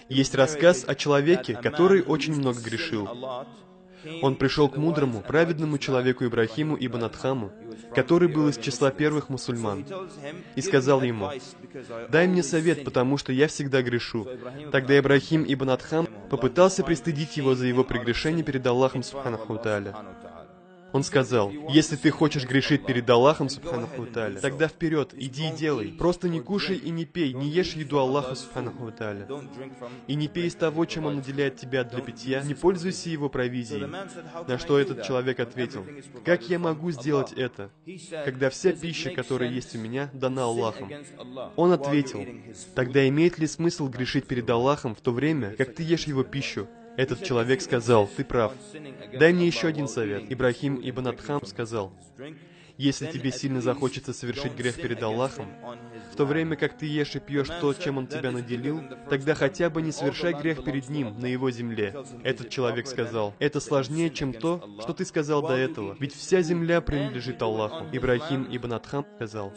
Есть рассказ о человеке, который очень много грешил. Он пришел к мудрому, праведному человеку Ибрахиму ибн Адхаму, который был из числа первых мусульман, и сказал ему: «Дай мне совет, потому что я всегда грешу». Тогда Ибрахим ибн Адхам попытался пристыдить его за его прегрешение перед Аллахом Субханаху ва Тааля. Он сказал: «Если ты хочешь грешить перед Аллахом Субханаху ва Тааля, тогда вперед, иди и делай. Просто не кушай и не пей, не ешь еду Аллаха Субханаху ва Тааля. И не пей из того, чем Он наделяет тебя для питья, не пользуйся его провизией». На что этот человек ответил: «Как я могу сделать это, когда вся пища, которая есть у меня, дана Аллахом?» Он ответил: «Тогда имеет ли смысл грешить перед Аллахом в то время, как ты ешь его пищу?» Этот человек сказал: «Ты прав. Дай мне еще один совет». Ибрахим ибн Адхам сказал: «Если тебе сильно захочется совершить грех перед Аллахом, в то время как ты ешь и пьешь то, чем Он тебя наделил, тогда хотя бы не совершай грех перед Ним на Его земле». Этот человек сказал: «Это сложнее, чем то, что ты сказал до этого, ведь вся земля принадлежит Аллаху». Ибрахим ибн Адхам сказал: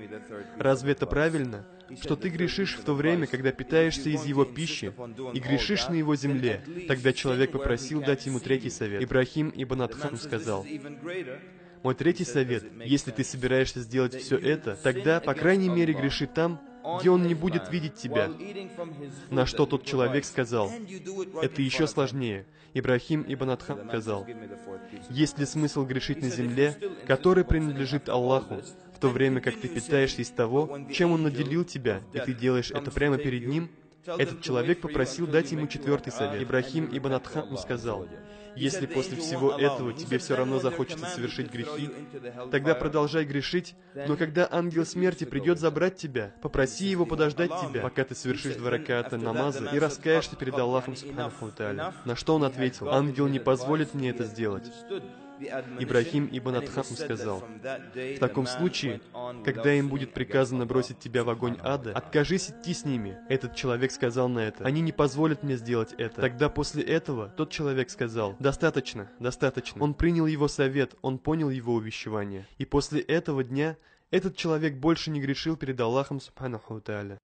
«Разве это правильно, что ты грешишь в то время, когда питаешься из Его пищи, и грешишь на Его земле?» Тогда человек попросил дать ему третий совет. Ибрахим ибн Адхам сказал: «Мой третий совет: если ты собираешься сделать все это, тогда, по крайней мере, греши там, где он не будет видеть тебя». На что тот человек сказал: «Это еще сложнее». Ибрахим ибн Адхам сказал: «Есть ли смысл грешить на земле, которая принадлежит Аллаху, в то время как ты питаешься из того, чем Он наделил тебя, и ты делаешь это прямо перед Ним?» Этот человек попросил дать ему четвертый совет. Ибрахим ибн Адхам сказал: «Если после всего этого тебе все равно захочется совершить грехи, тогда продолжай грешить, но когда ангел смерти придет забрать тебя, попроси его подождать тебя, пока ты совершишь 2 раката намаза и раскаешься перед Аллахом Субханаху ва Тааля». На что он ответил: «Ангел не позволит мне это сделать». Ибрахим ибн Адхам сказал: «В таком случае, когда им будет приказано бросить тебя в огонь ада, откажись идти с ними». Этот человек сказал на это: «Они не позволят мне сделать это». Тогда после этого тот человек сказал: «Достаточно, достаточно». Он принял его совет, он понял его увещевание. И после этого дня этот человек больше не грешил перед Аллахом Субханаху ва Тааля.